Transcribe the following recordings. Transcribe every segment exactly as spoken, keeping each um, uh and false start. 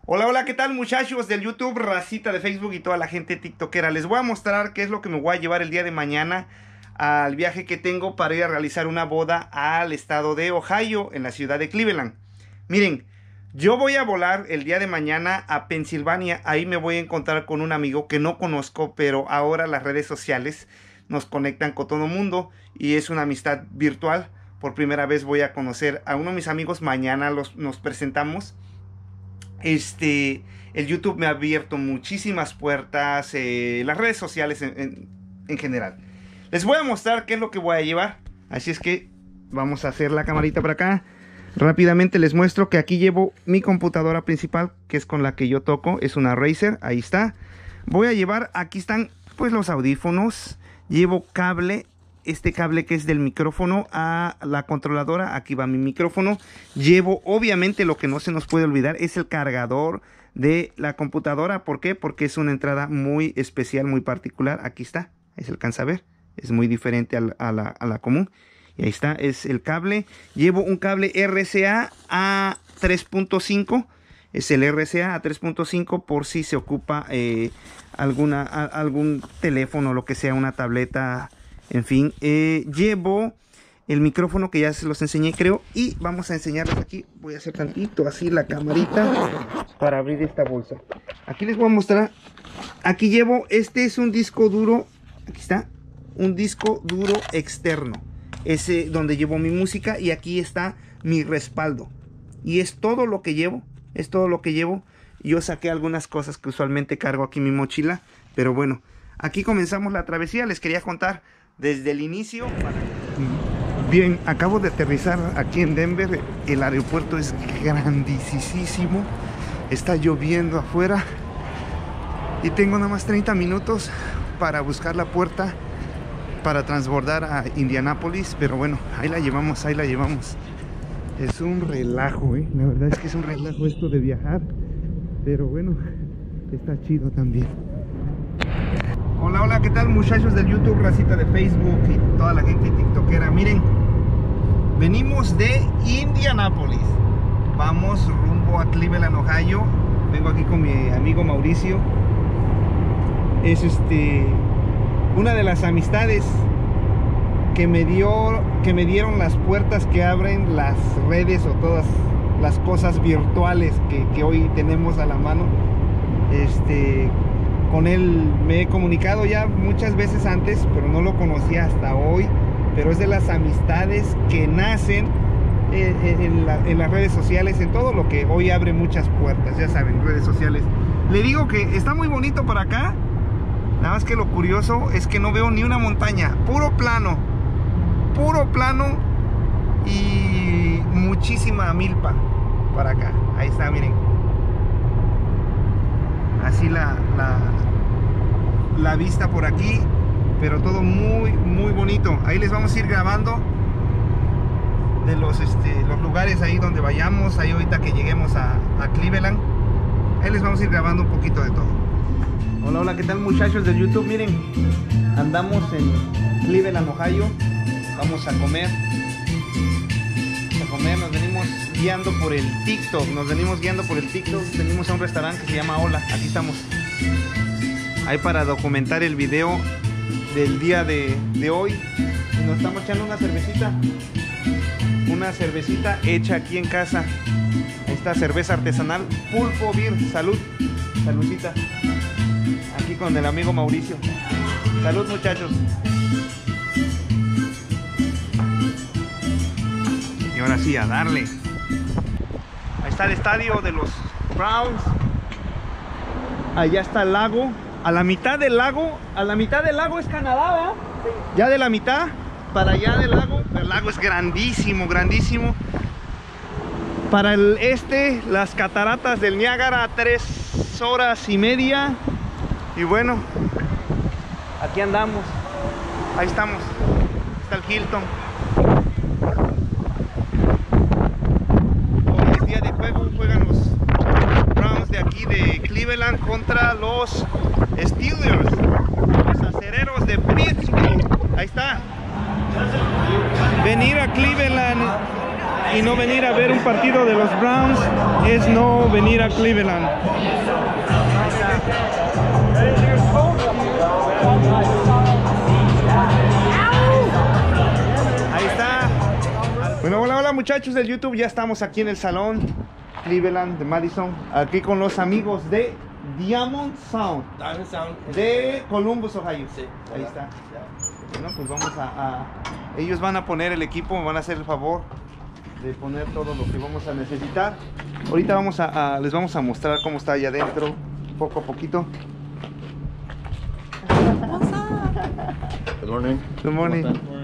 Hola, hola, ¿qué tal muchachos del YouTube, racita de Facebook y toda la gente tiktokera? Les voy a mostrar qué es lo que me voy a llevar el día de mañana al viaje que tengo para ir a realizar una boda al estado de Ohio, en la ciudad de Cleveland. Miren, yo voy a volar el día de mañana a Pensilvania. Ahí me voy a encontrar con un amigo que no conozco, pero ahora las redes sociales nos conectan con todo el mundo y es una amistad virtual. Por primera vez voy a conocer a uno de mis amigos. Mañana los, nos presentamos. Este, el YouTube me ha abierto muchísimas puertas, eh, las redes sociales en, en, en general. Les voy a mostrar qué es lo que voy a llevar. Así es que vamos a hacer la camarita para acá. Rápidamente les muestro que aquí llevo mi computadora principal, que es con la que yo toco. Es una Razer, ahí está. Voy a llevar, aquí están pues los audífonos. Llevo cable. Este cable que es del micrófono a la controladora, aquí va mi micrófono. Llevo, obviamente, lo que no se nos puede olvidar es el cargador de la computadora. ¿Por qué? Porque es una entrada muy especial, muy particular. Aquí está, ahí se alcanza a ver. Es muy diferente a la, a la, a la común. Y ahí está, es el cable. Llevo un cable R C A a tres punto cinco. Es el R C A a tres punto cinco por si se ocupa eh, alguna, a, algún teléfono, lo que sea, una tableta. En fin, eh, llevo el micrófono que ya se los enseñé, creo. Y vamos a enseñarles aquí. Voy a hacer tantito así la camarita para abrir esta bolsa. Aquí les voy a mostrar. Aquí llevo, este es un disco duro. Aquí está, un disco duro externo. Ese donde llevo mi música. Y aquí está mi respaldo. Y es todo lo que llevo. Es todo lo que llevo. Yo saqué algunas cosas que usualmente cargo aquí en mi mochila. Pero bueno, aquí comenzamos la travesía. Les quería contar desde el inicio. Bien, acabo de aterrizar aquí en Denver. El aeropuerto es grandísimo. Está lloviendo afuera. Y tengo nada más treinta minutos para buscar la puerta para transbordar a Indianápolis. Pero bueno, ahí la llevamos, ahí la llevamos. Es un relajo, ¿eh? La verdad es que es un relajo esto de viajar. Pero bueno, está chido también. Hola, hola, ¿qué tal muchachos del YouTube, racita de Facebook y toda la gente tiktokera? Miren, venimos de Indianápolis. Vamos rumbo a Cleveland, Ohio. Vengo aquí con mi amigo Mauricio. Es este una de las amistades que me dio, que me dieron las puertas que abren las redes o todas las cosas virtuales que, que hoy tenemos a la mano. Este... Con él me he comunicado ya muchas veces antes, pero no lo conocía hasta hoy. Pero es de las amistades que nacen en, en, la, en las redes sociales, en todo lo que hoy abre muchas puertas, ya saben, redes sociales. Le digo que está muy bonito por acá. Nada más que lo curioso es que no veo ni una montaña, puro plano, puro plano y muchísima milpa para acá. Ahí está, miren. Así la, la, la vista por aquí, pero todo muy muy bonito. Ahí les vamos a ir grabando de los, este, los lugares ahí donde vayamos. Ahí ahorita que lleguemos a, a Cleveland, ahí les vamos a ir grabando un poquito de todo. Hola, hola, ¿qué tal muchachos del YouTube? Miren, andamos en Cleveland, Ohio. Vamos a comer a comer, nos venimos guiando por el TikTok, nos venimos guiando por el TikTok, venimos a un restaurante que se llama Hola, aquí estamos. Ahí para documentar el video del día de, de hoy. Y nos estamos echando una cervecita, una cervecita hecha aquí en casa. Esta cerveza artesanal, Pulpo Beer, salud, saludcita. Aquí con el amigo Mauricio. Salud muchachos. Y ahora sí, a darle. Ahí está el estadio de los Browns. Allá está el lago. A la mitad del lago, a la mitad del lago es Canadá, ¿verdad? Sí. Ya de la mitad para allá del lago. El lago es grandísimo, grandísimo. Para el este, las cataratas del Niágara, tres horas y media. Y bueno, aquí andamos. Ahí estamos. Está el Hilton. Juegan los Browns de aquí de Cleveland contra los Steelers, los acereros de Pittsburgh. Ahí está. Venir a Cleveland y no venir a ver un partido de los Browns es no venir a Cleveland. Ahí está. Bueno, hola, hola muchachos del YouTube, ya estamos aquí en el salón Cleveland de Madison, aquí con los amigos de Diamond Sound, Diamond Sound de Columbus, Ohio. Sí. Ahí está. Bueno, pues vamos a, a... Ellos van a poner el equipo, me van a hacer el favor de poner todo lo que vamos a necesitar. Ahorita vamos a, a les vamos a mostrar cómo está allá adentro, poco a poquito. Good morning. Good morning.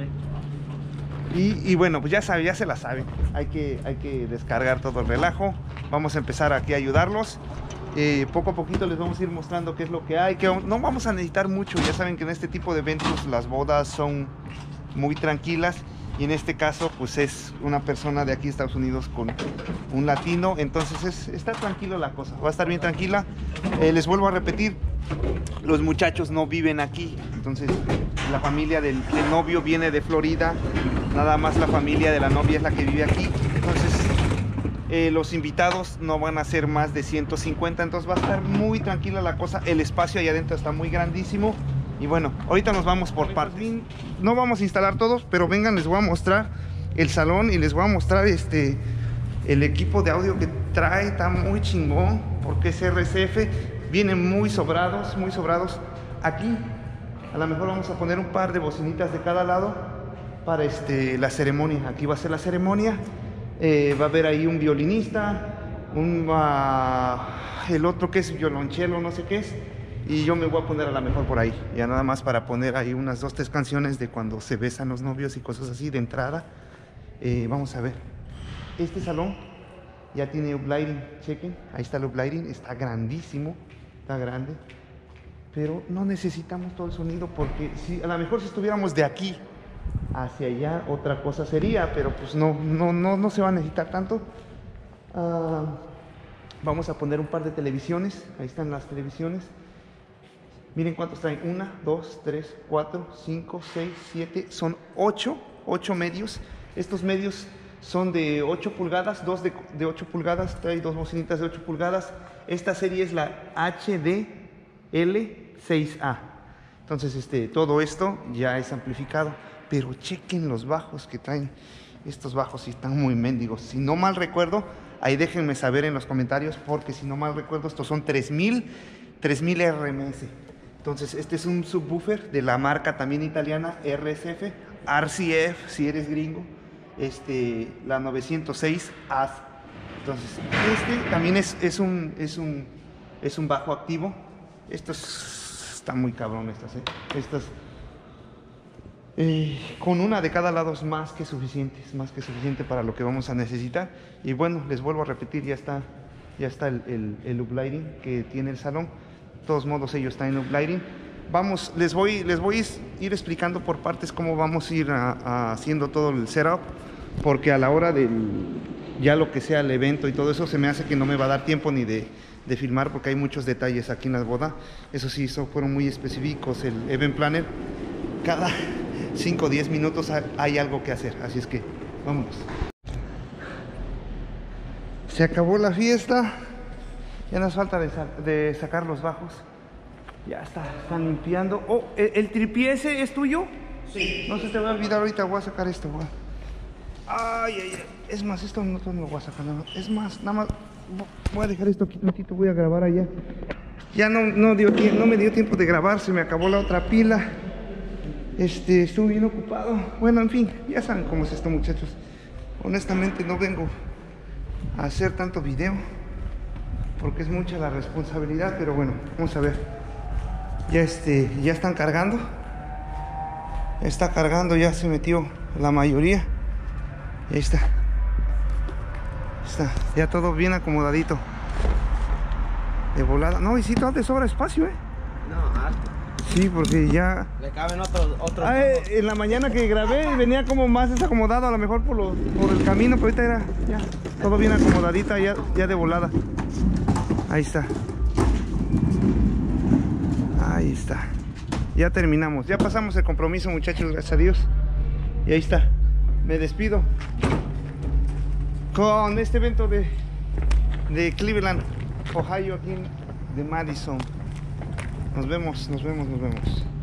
Y, y bueno, pues ya saben, ya se la saben. Hay que, hay que descargar todo el relajo. Vamos a empezar aquí a ayudarlos. Eh, poco a poquito les vamos a ir mostrando qué es lo que hay. Que no vamos a necesitar mucho. Ya saben que en este tipo de eventos las bodas son muy tranquilas. Y en este caso, pues es una persona de aquí de Estados Unidos con un latino. Entonces es, está tranquilo la cosa. Va a estar bien tranquila. Eh, les vuelvo a repetir, los muchachos no viven aquí. Entonces la familia del, del novio viene de Florida. Nada más la familia de la novia es la que vive aquí. Entonces eh, los invitados no van a ser más de ciento cincuenta. Entonces va a estar muy tranquila la cosa. El espacio allá adentro está muy grandísimo. Y bueno, ahorita nos vamos por partes. No vamos a instalar todos, pero vengan, les voy a mostrar el salón y les voy a mostrar este el equipo de audio que trae. Está muy chingón porque es R C F. Vienen muy sobrados, muy sobrados. Aquí a lo mejor vamos a poner un par de bocinitas de cada lado para este, la ceremonia. Aquí va a ser la ceremonia. Eh, va a haber ahí un violinista, un, uh, el otro que es violonchelo, no sé qué es. Y yo me voy a poner a lo mejor por ahí, ya nada más para poner ahí unas dos, tres canciones de cuando se besan los novios y cosas así de entrada. Eh, vamos a ver. Este salón ya tiene uplighting, chequen, ahí está el uplighting, está grandísimo, está grande. Pero no necesitamos todo el sonido porque si, a lo mejor si estuviéramos de aquí hacia allá otra cosa sería, pero pues no, no, no, no se va a necesitar tanto. Uh, vamos a poner un par de televisiones, ahí están las televisiones. Miren cuántos traen, una, dos, tres, cuatro, cinco, seis, siete, son ocho, ocho medios. Estos medios son de ocho pulgadas, dos de, de ocho pulgadas, trae dos bocinitas de ocho pulgadas. Esta serie es la H D L seis A. Entonces este, todo esto ya es amplificado, pero chequen los bajos que traen. Estos bajos sí están muy mendigos. Si no mal recuerdo, ahí déjenme saber en los comentarios, porque si no mal recuerdo, estos son tres mil R M S. Entonces este es un subwoofer de la marca también italiana R C F, R C F si eres gringo, este, la novecientos seis A. Entonces este también es, es, un, es, un, es un bajo activo. Estos están muy cabrón, estas, ¿eh? Estas eh, con una de cada lado es más que suficiente, es más que suficiente para lo que vamos a necesitar. Y bueno, les vuelvo a repetir, ya está, ya está el, el, el uplighting que tiene el salón. De todos modos ellos están en uplighting. Vamos, les voy, les voy a ir explicando por partes cómo vamos a ir a, a haciendo todo el setup, porque a la hora del, ya lo que sea el evento y todo eso, se me hace que no me va a dar tiempo ni de, de filmar, porque hay muchos detalles aquí en la boda. Eso sí, eso fueron muy específicos. El event planner, cada cinco o diez minutos hay algo que hacer, así es que vámonos. Se acabó la fiesta. Ya nos falta de, sa de sacar los bajos. Ya está, están limpiando. Oh, ¿el, el tripié ese es tuyo? Sí. No se te va a olvidar, ahorita voy a sacar esto, güey. Ay, ay, ay. Es más, esto no, no lo voy a sacar nada más. Es más, nada más voy a dejar esto aquí tantito, voy a grabar allá. Ya no, no, dio, no me dio tiempo de grabar, se me acabó la otra pila. Este, estuve bien ocupado. Bueno, en fin, ya saben cómo es esto, muchachos. Honestamente no vengo a hacer tanto video, porque es mucha la responsabilidad, pero bueno, vamos a ver. Ya este, ya están cargando. Está cargando, ya se metió la mayoría. Y ahí está. Está, ya todo bien acomodadito. De volada. No, y sí, todo te sobra espacio, eh. No, harto. Sí, porque ya... Le caben otros... otros Ah, eh, en la mañana que grabé venía como más desacomodado, a lo mejor por, lo, por el camino, pero ahorita era ya todo bien acomodadita, ya, ya de volada. Ahí está. Ahí está. Ya terminamos. Ya pasamos el compromiso, muchachos, gracias a Dios. Y ahí está. Me despido. con este evento de, de Cleveland, Ohio, aquí en- de Madison. Nos vemos, nos vemos, nos vemos.